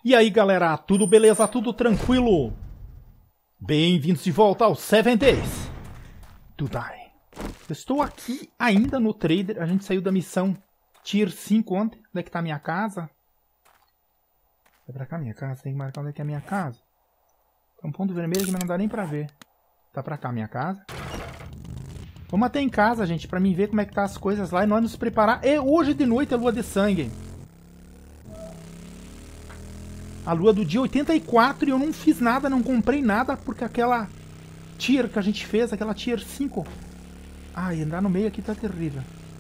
E aí galera, tudo beleza? Tudo tranquilo? Bem-vindos de volta aos 7 Days to Die. Eu estou aqui ainda no trader, a gente saiu da missão Tier 5 ontem. Onde é que tá a minha casa? É pra cá a minha casa? Tem que marcar onde é que é a minha casa. Tem um ponto vermelho que não dá nem pra ver. Tá pra cá a minha casa. Vamos até em casa, gente, pra mim ver como é que tá as coisas lá e nós nos preparar. E hoje de noite é lua de sangue. A lua do dia 84 e eu não fiz nada, não comprei nada, porque aquela tier que a gente fez, aquela tier 5... Ai, andar no meio aqui tá terrível.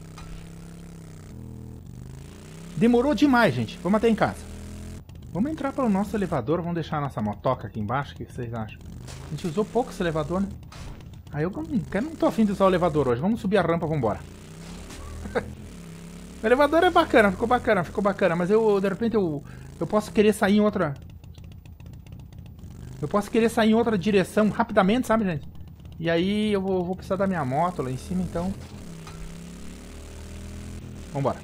Demorou demais, gente. Vamos até em casa. Vamos entrar pelo nosso elevador, vamos deixar a nossa motoca aqui embaixo, o que vocês acham? A gente usou pouco esse elevador, né? Aí eu não tô afim de usar o elevador hoje, vamos subir a rampa, vamos embora. O elevador é bacana, ficou bacana, mas eu, de repente, eu posso querer sair em outra... Eu posso querer sair em outra direção rapidamente, sabe, gente? E aí eu vou precisar da minha moto lá em cima, então... Vambora.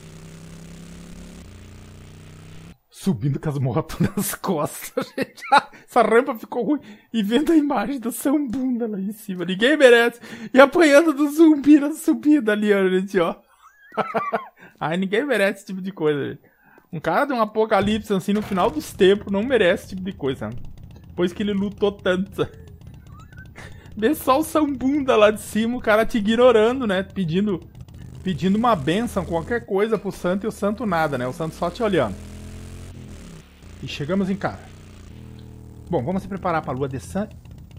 Subindo com as motos nas costas, gente. Essa rampa ficou ruim. E vendo a imagem do São Bunda lá em cima. Ninguém merece. E apanhando do zumbi na subida ali, ó, gente, ó. Ai, ninguém merece esse tipo de coisa, gente. Um cara de um apocalipse assim no final dos tempos não merece esse tipo de coisa. Depois que ele lutou tanto. Vê só o São Bunda lá de cima, o cara te ignorando, né? Pedindo uma bênção, qualquer coisa pro santo e o santo nada, né? O santo só te olhando. E chegamos em casa. Bom, vamos se preparar pra lua de sangue.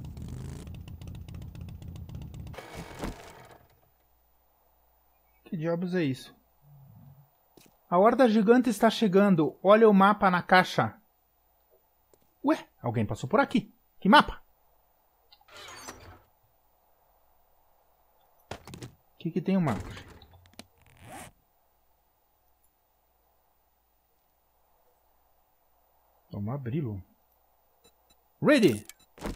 Que diabos é isso? A horda gigante está chegando. Olha o mapa na caixa. Ué, alguém passou por aqui. Que mapa? O que tem o mapa? Vamos abri-lo. Ready!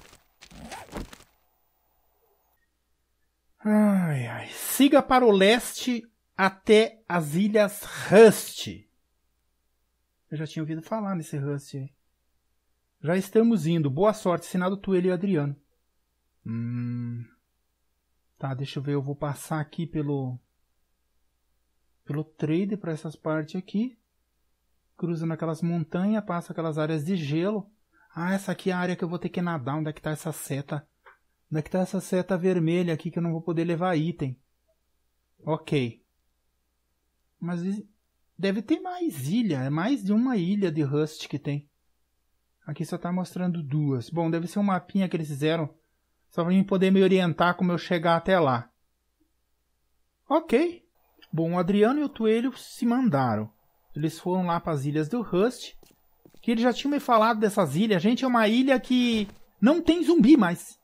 Ai, ai. Siga para o leste até as ilhas Rust. Eu já tinha ouvido falar nesse Rust aí. Já estamos indo. Boa sorte. Assinado Tuelio e Adriano. Tá, deixa eu ver. Eu vou passar aqui pelo trade para essas partes aqui. Cruza naquelas montanhas, passa aquelas áreas de gelo. Ah, essa aqui é a área que eu vou ter que nadar. Onde é que tá essa seta? Onde é que tá essa seta vermelha aqui que eu não vou poder levar item? Ok. Mas deve ter mais ilha. É mais de uma ilha de Rust que tem. Aqui só tá mostrando duas. Bom, deve ser um mapinha que eles fizeram. Só pra mim poder me orientar como eu chegar até lá. Ok. Bom, o Adriano e o Tuelio se mandaram. Eles foram lá para as ilhas do Rust. Que eles já tinham me falado dessas ilhas. Gente, é uma ilha que não tem zumbi mais.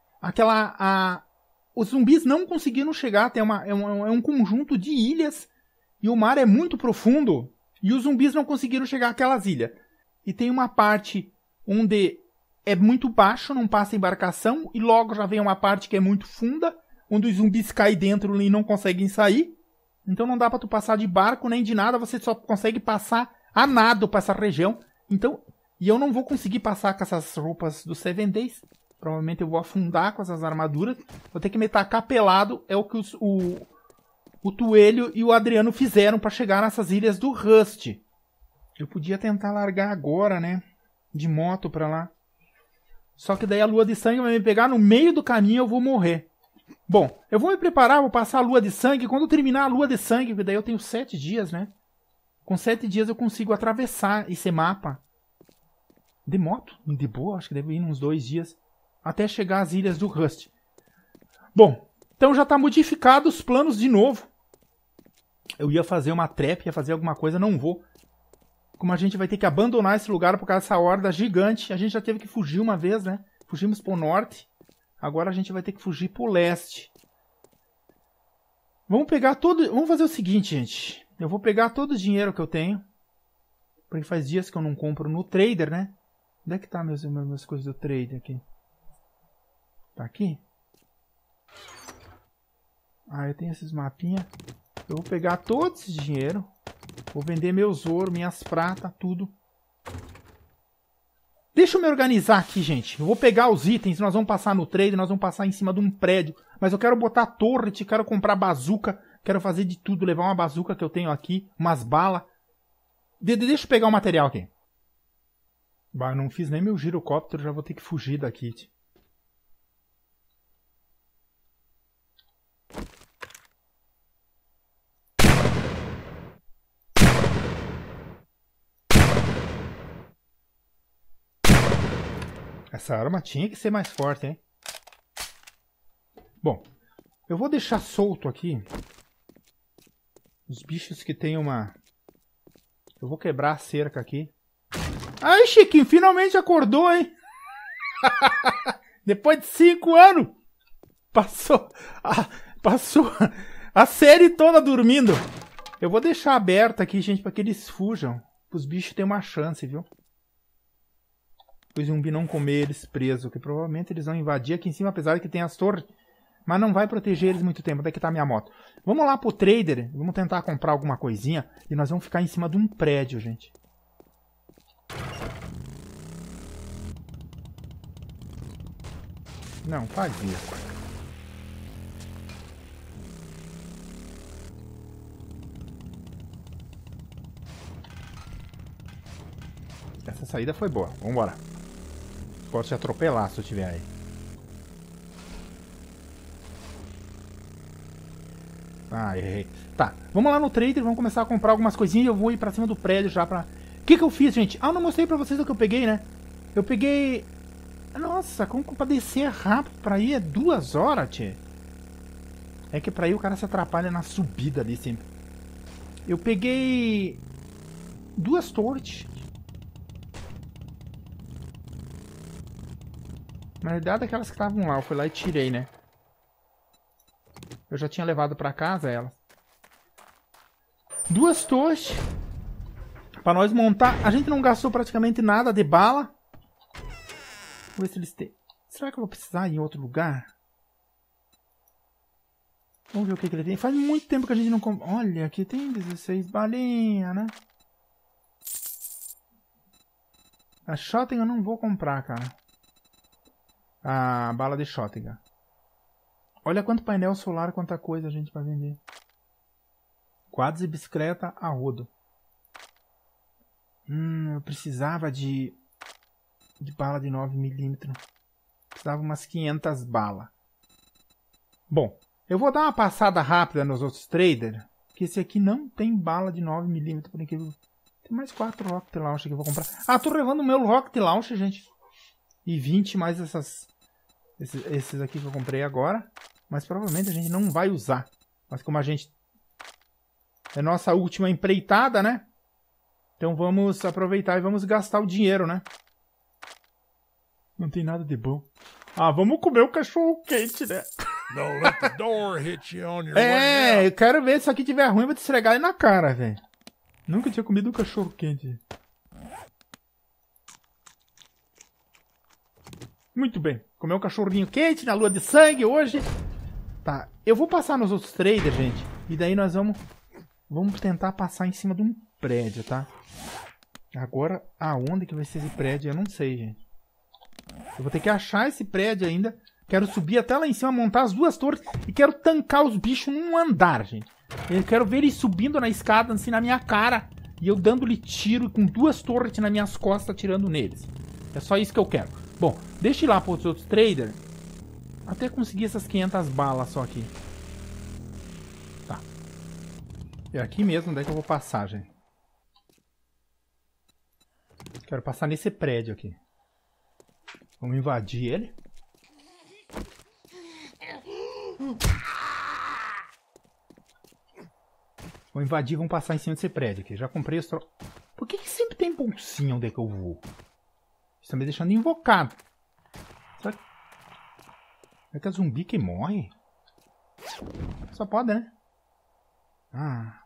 Os zumbis não conseguiram chegar. É um conjunto de ilhas. E o mar é muito profundo. E os zumbis não conseguiram chegar àquelas ilhas. E tem uma parte onde é muito baixo, não passa embarcação. E logo já vem uma parte que é muito funda. Onde os zumbis caem dentro e não conseguem sair. Então não dá pra tu passar de barco nem de nada, você só consegue passar a nado pra essa região. Então, e eu não vou conseguir passar com essas roupas do 7 Days. Provavelmente eu vou afundar com essas armaduras. Vou ter que me tacar pelado. É o que o Tuelio e o Adriano fizeram pra chegar nessas ilhas do Rust. Eu podia tentar largar agora, né? De moto pra lá. Só que daí a lua de sangue vai me pegar no meio do caminho e eu vou morrer. Bom, eu vou me preparar, vou passar a lua de sangue. Quando eu terminar a lua de sangue, daí eu tenho 7 dias, né? Com 7 dias eu consigo atravessar esse mapa. De moto? De boa, acho que deve ir uns 2 dias. Até chegar às ilhas do Rust. Bom, então já tá modificado os planos de novo. Eu ia fazer uma trap, ia fazer alguma coisa, não vou. Como a gente vai ter que abandonar esse lugar por causa dessa horda gigante. A gente já teve que fugir uma vez, né? Fugimos pro norte. Agora a gente vai ter que fugir pro leste. Vamos pegar todo... Vamos fazer o seguinte, gente. Eu vou pegar todo o dinheiro que eu tenho. Porque faz dias que eu não compro no trader, né? Onde é que tá minhas coisas do trader aqui? Tá aqui? Ah, eu tenho esses mapinhas. Eu vou pegar todo esse dinheiro. Vou vender meus ouro, minhas pratas, tudo. Deixa eu me organizar aqui, gente. Eu vou pegar os itens, nós vamos passar no trade, nós vamos passar em cima de um prédio. Mas eu quero botar torret, quero comprar bazuca, quero fazer de tudo, levar uma bazuca que eu tenho aqui, umas balas. Deixa eu pegar o material aqui. Bah, eu não fiz nem meu girocóptero, já vou ter que fugir daqui. Essa arma tinha que ser mais forte, hein? Bom, eu vou deixar solto aqui os bichos que tem uma... Eu vou quebrar a cerca aqui. Ai, Chiquinho, finalmente acordou, hein? Depois de 5 anos. Passou a série toda dormindo. Eu vou deixar aberto aqui, gente, para que eles fujam. Os bichos têm uma chance, viu? O zumbi não comer eles presos, que provavelmente eles vão invadir aqui em cima, apesar de que tem as torres. Mas não vai proteger eles muito tempo. Onde é que tá minha moto? Vamos lá pro trader. Vamos tentar comprar alguma coisinha. E nós vamos ficar em cima de um prédio, gente. Não, faz isso. Essa saída foi boa. Vambora. Posso te atropelar se eu tiver aí. Ah, errei. Tá, vamos lá no trader, vamos começar a comprar algumas coisinhas e eu vou ir pra cima do prédio já pra... O que eu fiz, gente? Ah, eu não mostrei pra vocês o que eu peguei, né? Eu peguei... Nossa, como pra descer rápido pra ir é 2 horas, tchê. É que pra ir o cara se atrapalha na subida ali sempre. Eu peguei... 2 torres. Na verdade, aquelas que estavam lá, eu fui lá e tirei, né? Eu já tinha levado pra casa elas. 2 torres. Pra nós montar. A gente não gastou praticamente nada de bala. Vamos ver se eles têm. Será que eu vou precisar ir em outro lugar? Vamos ver o que ele tem. Faz muito tempo que a gente não compra. Olha, aqui tem 16 balinhas, né? A shotgun eu não vou comprar, cara. A bala de shotgun. Olha quanto painel solar, quanta coisa a gente vai vender. Quadros e bicicleta a rodo. Eu precisava de bala de 9mm. Precisava umas 500 balas. Bom, eu vou dar uma passada rápida nos outros traders. Que esse aqui não tem bala de 9mm, por incrível. Tem mais 4 Rocket Launcher que eu vou comprar. Ah, tô levando o meu Rocket Launcher, gente. E 20 mais esses aqui que eu comprei agora. Mas provavelmente a gente não vai usar. Mas como a gente... É nossa última empreitada, né? Então vamos aproveitar e vamos gastar o dinheiro, né? Não tem nada de bom. Ah, vamos comer o cachorro quente, né? Don't let the door hit you on your way out. Eu quero ver se isso aqui tiver ruim, eu vou te esfregar ele na cara, velho. Nunca tinha comido um cachorro quente. Muito bem. Comer um cachorrinho quente na lua de sangue hoje. Tá. Eu vou passar nos outros traders, gente. E daí nós vamos tentar passar em cima de um prédio, tá? Agora, aonde que vai ser esse prédio? Eu não sei, gente. Eu vou ter que achar esse prédio ainda. Quero subir até lá em cima, montar as 2 torres. E quero tancar os bichos num andar, gente. Eu quero ver eles subindo na escada, assim, na minha cara. E eu dando-lhe tiro com 2 torres nas minhas costas, atirando neles. É só isso que eu quero. Bom, deixa eu ir lá para os outros traders. Até conseguir essas 500 balas só aqui. Tá. É aqui mesmo, onde é que eu vou passar, gente? Quero passar nesse prédio aqui. Vamos invadir ele. Vamos invadir, vamos passar em cima desse prédio aqui. Já comprei os Por que sempre tem bolsinha onde é que eu vou? Isso tá me deixando invocado. Será que... É que é zumbi que morre? Só pode, né? Ah.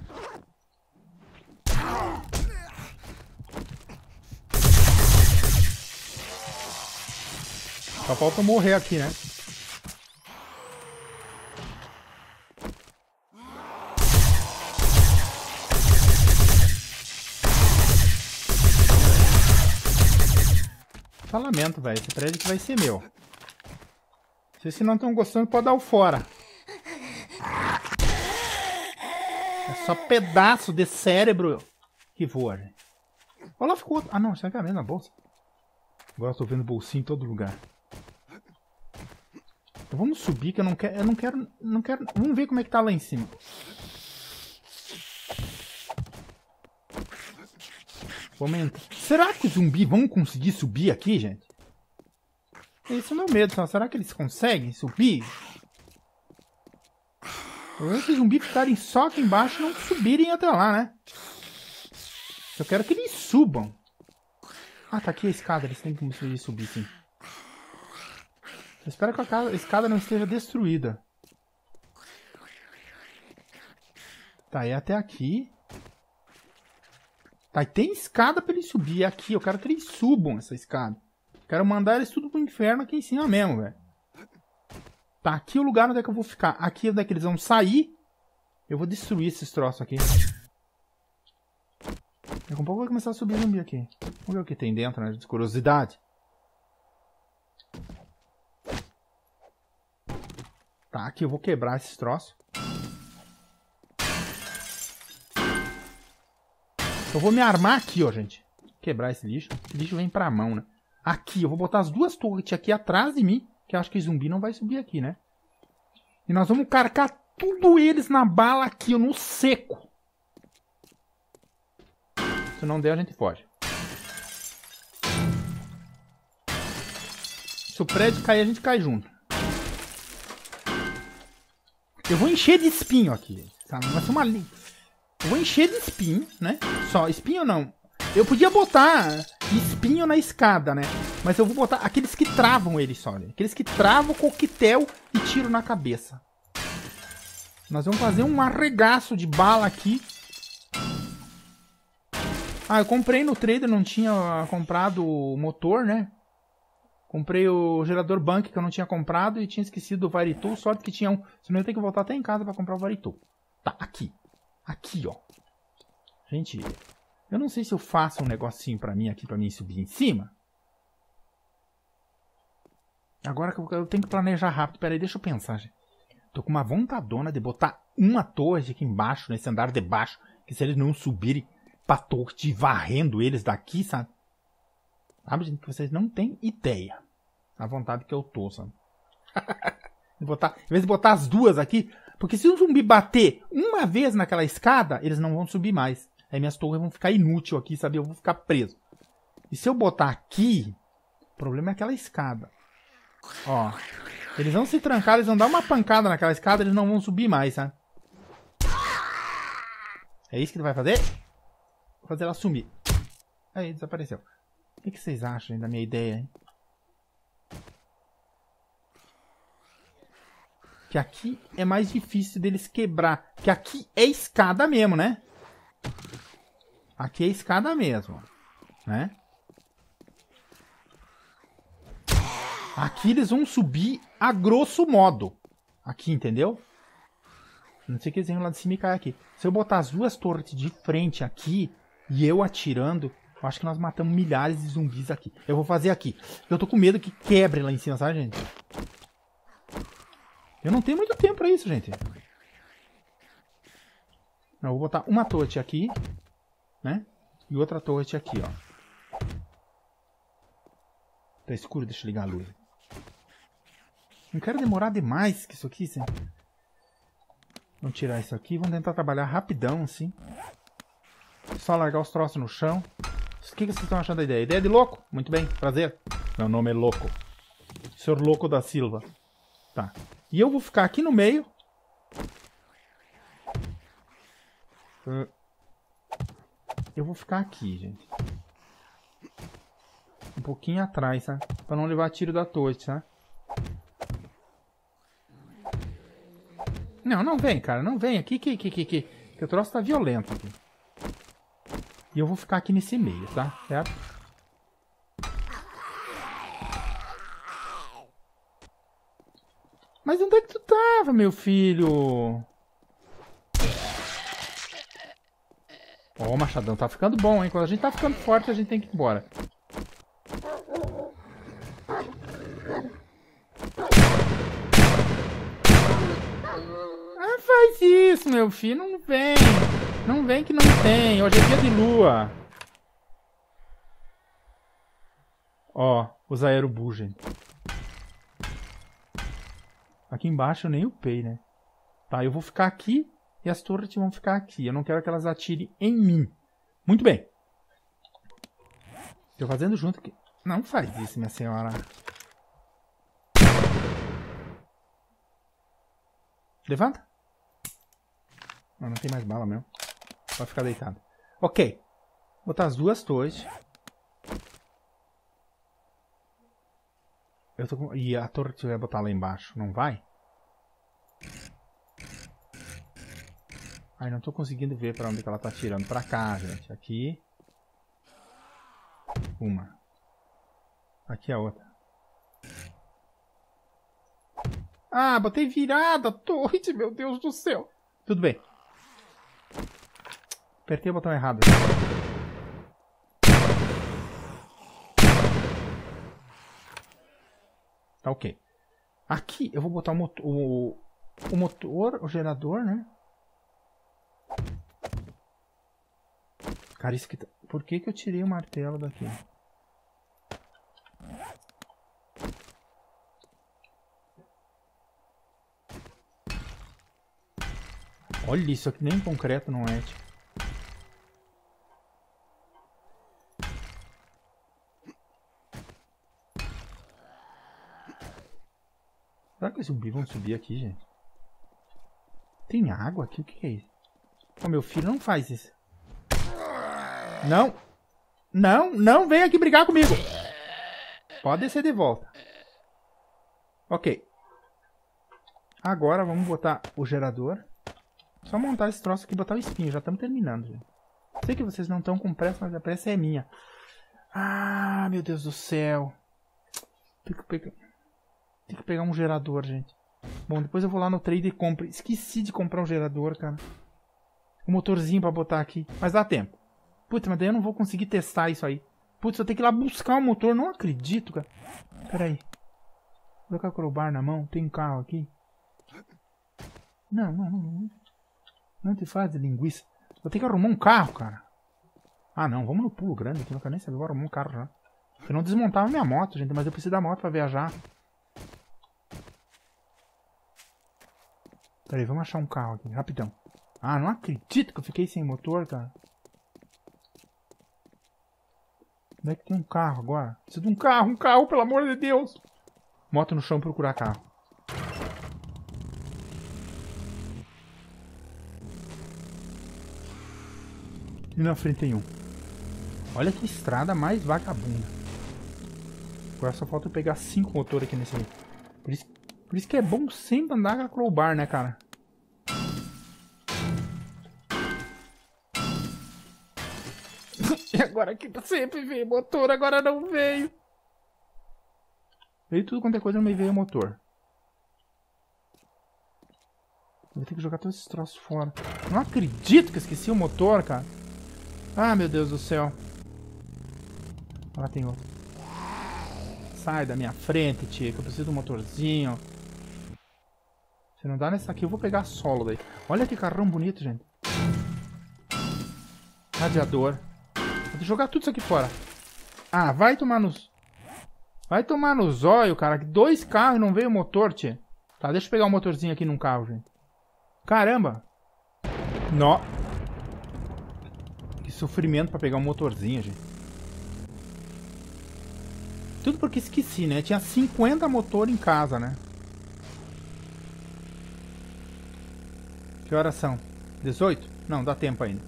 Só falta morrer aqui, né? Só lamento, velho. Esse prédio que vai ser meu. Vocês que não estão gostando, pode dar o fora. É só pedaço de cérebro que voa, gente. Olha lá, ficou outro. Ah, não. Isso é a mesma bolsa. Agora eu tô vendo bolsinho em todo lugar. Então vamos subir, que eu não quero... Vamos ver como é que tá lá em cima. Vamos entrar. Será que os zumbis vão conseguir subir aqui, gente? Esse é o meu medo, só. Será que eles conseguem subir? O problema é que os zumbis ficarem só aqui embaixo e não subirem até lá, né? Eu quero que eles subam. Ah, tá aqui a escada. Eles têm que conseguir subir, sim. Eu espero que a escada não esteja destruída. Tá, é até aqui. Tá, e tem escada pra eles subir. É aqui, eu quero que eles subam essa escada. Quero mandar eles tudo pro inferno aqui em cima mesmo, velho. Tá, aqui é o lugar onde é que eu vou ficar. Aqui é onde é que eles vão sair. Eu vou destruir esses troços aqui. Daqui a pouco vai começar a subir zumbi aqui. Vamos ver o que tem dentro, né? De curiosidade. Tá, aqui eu vou quebrar esses troços. Eu vou me armar aqui, ó, gente. Quebrar esse lixo. Esse lixo vem pra mão, né? Aqui, eu vou botar as duas torres aqui atrás de mim. Que eu acho que zumbi não vai subir aqui, né? E nós vamos carcar tudo eles na bala aqui, ó, no seco. Se não der, a gente foge. Se o prédio cair, a gente cai junto. Eu vou encher de espinho aqui, sabe? Vai ser uma linha. Eu vou encher de espinho, né? Só, espinho não. Eu podia botar espinho na escada, né? Mas eu vou botar aqueles que travam ele só, né? Aqueles que travam coquetel e tiro na cabeça. Nós vamos fazer um arregaço de bala aqui. Ah, eu comprei no trader, não tinha comprado o motor, né? Comprei o gerador Bank que eu não tinha comprado e tinha esquecido o Varitool. Sorte que tinha um. Senão eu tenho que voltar até em casa pra comprar o Varitool. Tá, aqui. Aqui, ó. Gente, eu não sei se eu faço um negocinho pra mim aqui, pra mim subir em cima. Agora que eu tenho que planejar rápido. Pera aí, deixa eu pensar, gente. Tô com uma vontadona de botar uma torre aqui embaixo, nesse andar de baixo. Que se eles não subirem pra torre de varrendo eles daqui, sabe? Sabe, gente, que vocês não têm ideia. A vontade que eu tô, sabe? Em vez de botar as duas aqui. Porque se um zumbi bater uma vez naquela escada, eles não vão subir mais. Aí minhas torres vão ficar inúteis aqui, sabe? Eu vou ficar preso. E se eu botar aqui, o problema é aquela escada. Ó. Eles vão se trancar, eles vão dar uma pancada naquela escada, eles não vão subir mais, sabe? É isso que ele vai fazer? Vou fazer ela sumir. Aí, desapareceu. O que vocês acham da minha ideia, hein? Que aqui é mais difícil deles quebrar. Que aqui é escada mesmo, né? Aqui é escada mesmo. Né? Aqui eles vão subir a grosso modo. Aqui, entendeu? Não sei o que eles vêm lá de cima e cair aqui. Se eu botar as duas torres de frente aqui e eu atirando, eu acho que nós matamos milhares de zumbis aqui. Eu vou fazer aqui. Eu tô com medo que quebre lá em cima, sabe, gente? Eu não tenho muito tempo pra isso, gente. Eu vou botar uma torre aqui, né? E outra torre aqui, ó. Tá escuro, deixa eu ligar a luz. Não quero demorar demais que isso aqui, sim. Vamos tirar isso aqui. Vamos tentar trabalhar rapidão, assim. Só largar os troços no chão. O que vocês estão achando da ideia? Ideia de louco? Muito bem, prazer. Meu nome é Louco. Senhor Louco da Silva. Tá. E eu vou ficar aqui no meio. Eu vou ficar aqui, gente. Um pouquinho atrás, tá? Pra não levar tiro da torre, tá? Não, não vem, cara. Não vem aqui que o troço tá violento aqui. E eu vou ficar aqui nesse meio, tá? Certo? Mas onde é que tu tava, meu filho? Ó, o machadão tá ficando bom, hein? Quando a gente tá ficando forte, a gente tem que ir embora. faz isso, meu filho. Não vem. Não vem que não tem. Hoje é dia de lua. Ó, os aerobu, gente. Aqui embaixo eu nem upei, né? Tá, eu vou ficar aqui e as torres vão ficar aqui. Eu não quero que elas atirem em mim. Muito bem. Tô fazendo junto aqui. Não faz isso, minha senhora. Levanta. Não tem mais bala mesmo. Pode ficar deitado. Ok. Vou botar as duas torres. E a torre que eu ia botar lá embaixo, não vai? Ai, não tô conseguindo ver pra onde que ela tá atirando. Pra cá, gente. Aqui. Uma. Aqui a outra. Ah, botei virada a torre, meu Deus do céu. Tudo bem. Apertei o botão errado. Tá ok. Aqui eu vou botar o motor, o gerador, né? Cara, isso que tá... Por que que eu tirei o martelo daqui? Olha isso aqui, nem concreto não é, tipo. Será que os zumbis vão subir aqui, gente? Tem água aqui? O que é isso? Ô, meu filho, não faz isso. Não. Não, não vem aqui brigar comigo. Pode descer de volta. Ok. Agora vamos botar o gerador. Só montar esse troço aqui e botar o espinho. Já estamos terminando, gente. Sei que vocês não estão com pressa, mas a pressa é minha. Ah, meu Deus do céu. Tem que pegar um gerador, gente. Bom, depois eu vou lá no trade e compro. Esqueci de comprar um gerador, cara. Um motorzinho pra botar aqui. Mas dá tempo. Putz, mas daí eu não vou conseguir testar isso aí. Putz, eu tenho que ir lá buscar o motor. Não acredito, cara. Pera aí. Vou colocar o crowbar na mão. Tem um carro aqui. Não. Não te faz de linguiça. Vou ter que arrumar um carro, cara. Ah, não. Vamos no pulo grande aqui. Não quero nem saber. Vou arrumar um carro já. Eu não desmontava minha moto, gente. Mas eu preciso da moto pra viajar. Pera aí, vamos achar um carro aqui. Rapidão. Ah, não acredito que eu fiquei sem motor, cara. Onde é que tem um carro agora? Preciso de um carro, pelo amor de Deus. Moto no chão, procurar carro. E na frente tem um. Olha que estrada mais vagabunda. Agora só falta eu pegar 5 motores aqui nesse aí. Por isso que é bom sempre andar com a crowbar, né, cara? E agora que sempre veio motor, agora não veio. Veio tudo quanto é coisa, não me veio o motor. Vou ter que jogar todos esses troços fora. Não acredito que eu esqueci o motor, cara. Ah, meu Deus do céu. Lá tem outro. Sai da minha frente, tia, que eu preciso de um motorzinho. Se não dá nessa aqui, eu vou pegar solo daí. Olha que carrão bonito, gente. Radiador. Vou jogar tudo isso aqui fora. Ah, vai tomar nos... Vai tomar no zóio, cara. 2 carros e não veio o motor, tia. Tá, deixa eu pegar um motorzinho aqui num carro, gente. Caramba. Nó. Que sofrimento pra pegar um motorzinho, gente. Tudo porque esqueci, né? Tinha 50 motor em casa, né? Que horas são? 18? Não, dá tempo ainda.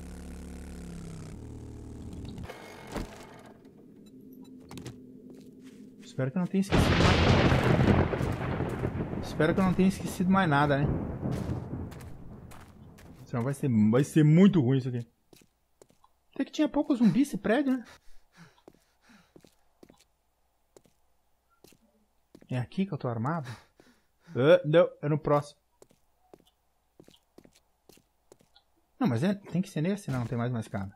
Espero que eu não tenha esquecido mais... Espero que eu não tenha esquecido mais nada, né? Senão vai ser muito ruim isso aqui. Até que tinha pouco zumbi esse prédio, né? É aqui que eu tô armado? Não, é no próximo. Não, mas tem que ser nesse, não tem mais uma escada.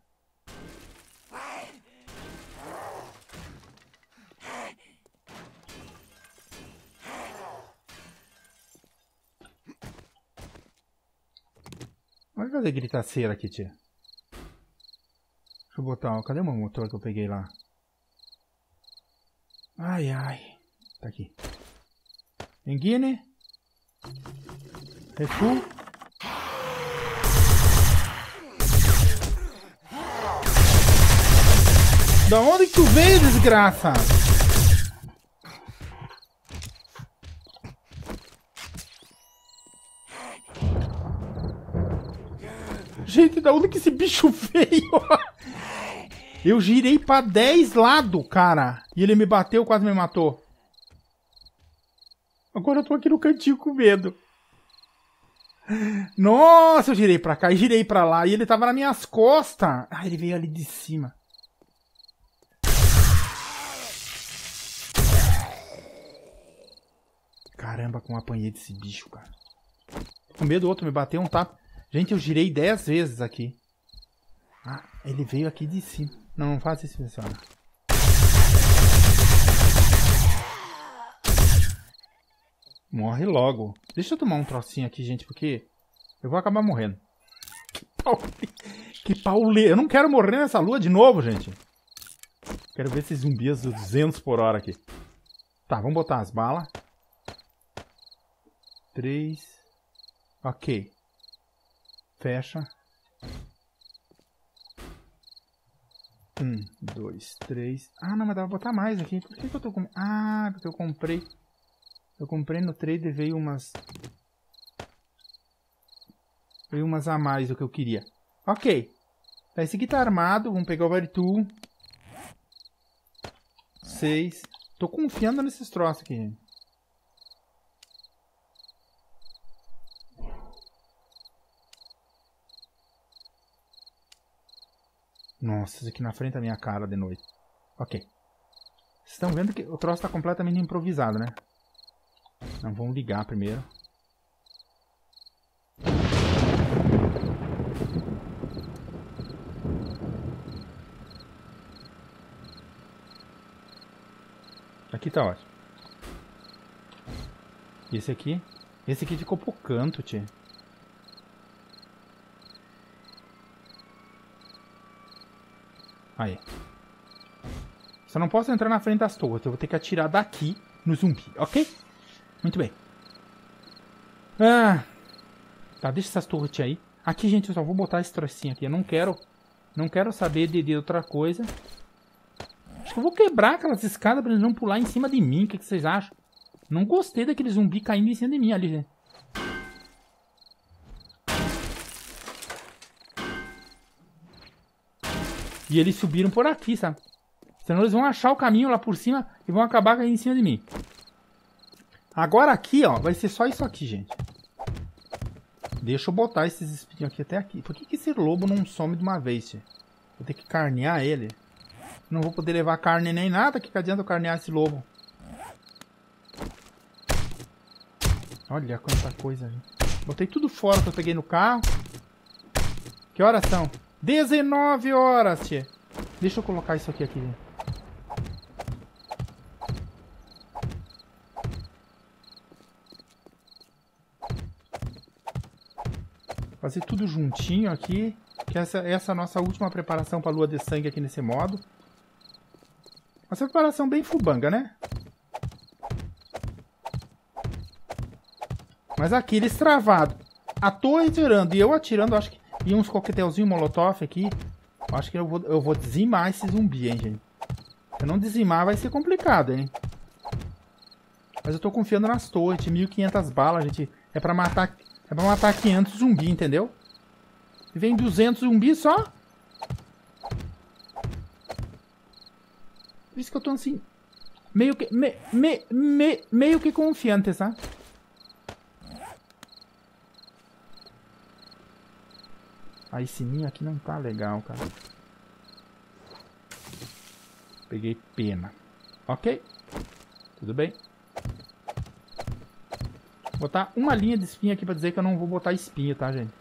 Vai fazer gritaceira aqui, tia. Deixa eu botar... Cadê o meu motor que eu peguei lá? Ai, ai. Tá aqui. Engine. Refull. Da onde que tu veio, desgraça? Gente, da onde que esse bicho veio? Eu girei pra 10 lados, cara. E ele me bateu, quase me matou. Agora eu tô aqui no cantinho com medo. Nossa, eu girei pra cá e girei pra lá. E ele tava nas minhas costas. Ah, ele veio ali de cima. Caramba, como eu apanhei desse bicho, cara. Tô com medo do outro me bater um tapa. Gente, eu girei 10 vezes aqui. Ah, ele veio aqui de cima. Não, não faça isso, pessoal. Morre logo. Deixa eu tomar um trocinho aqui, gente, porque eu vou acabar morrendo. Que pauleiro. Eu não quero morrer nessa lua de novo, gente. Quero ver esses zumbis a 200 por hora aqui. Tá, vamos botar as balas. 3. Ok. Fecha. 1, 2, 3. Ah, não, mas dá pra botar mais aqui. Por que eu tô com... Ah, porque eu comprei. Eu comprei no trader e veio umas... Veio umas a mais do que eu queria. Ok. Tá, esse aqui tá armado. Vamos pegar o Very Tool. 6. Tô confiando nesses troços aqui, gente. Nossa, isso aqui na frente da minha cara de noite. Ok. Vocês estão vendo que o troço está completamente improvisado, né? Então vamos ligar primeiro. Aqui tá ótimo. E esse aqui? Esse aqui ficou pro canto, tio. Aí. Só não posso entrar na frente das torres. Eu vou ter que atirar daqui no zumbi, ok? Muito bem. Ah. Tá, deixa essas torres aí. Aqui, gente, eu só vou botar esse trocinho aqui. Eu não quero saber de outra coisa. Acho que eu vou quebrar aquelas escadas pra eles não pular em cima de mim. O que vocês acham? Não gostei daquele zumbi caindo em cima de mim ali, gente. E eles subiram por aqui, sabe? Senão eles vão achar o caminho lá por cima e vão acabar caindo em cima de mim. Agora aqui, ó, vai ser só isso aqui, gente. Deixa eu botar esses espinhos aqui até aqui. Por que esse lobo não some de uma vez, tio? Vou ter que carnear ele. Não vou poder levar carne nem nada. Que adianta eu carnear esse lobo? Olha quanta coisa, gente. Botei tudo fora que eu peguei no carro. Que horas são? 19 horas, tia. Deixa eu colocar isso aqui, gente. Fazer tudo juntinho aqui. Que essa é a nossa última preparação para a lua de sangue aqui nesse modo. Uma preparação bem fubanga, né? Mas aqui eles travados. A torre atirando e eu atirando, acho que... E uns coquetelzinhos molotov aqui. Acho que eu vou dizimar esse zumbi, hein, gente. Se eu não dizimar, vai ser complicado, hein. Mas eu tô confiando nas torres. 1500 balas, gente. É pra matar 500 zumbis, entendeu? E vem 200 zumbis só. Por isso que eu tô assim... Meio que confiante, sabe? Ah, esse ninho aqui não tá legal, cara. Peguei pena. Ok. Tudo bem. Vou botar uma linha de espinha aqui pra dizer que eu não vou botar espinha, tá, gente?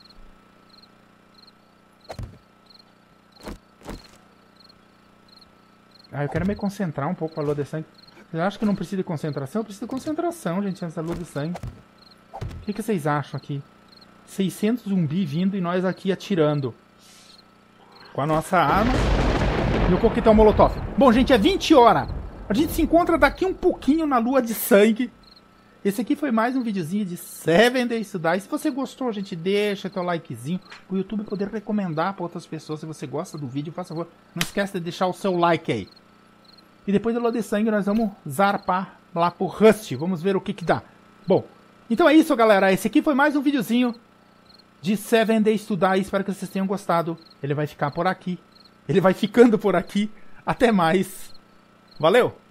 Ah, eu quero me concentrar um pouco com a lua de sangue. Vocês acham que eu não preciso de concentração? Eu preciso de concentração, gente, nessa lua de sangue. O que vocês acham aqui? 600 zumbi vindo e nós aqui atirando. Com a nossa arma. E o coquetel molotov. Bom, gente, é 20 horas. A gente se encontra daqui um pouquinho na lua de sangue. Esse aqui foi mais um videozinho de 7 Days to Die. Se você gostou, gente, deixa teu likezinho. O YouTube poder recomendar para outras pessoas. Se você gosta do vídeo, faça favor. Não esquece de deixar o seu like aí. E depois da lua de sangue, nós vamos zarpar lá pro Rust. Vamos ver o que que dá. Bom, então é isso, galera. Esse aqui foi mais um videozinho de 7 Days to Die. Espero que vocês tenham gostado. Ele vai ficar por aqui. Ele vai ficando por aqui. Até mais. Valeu!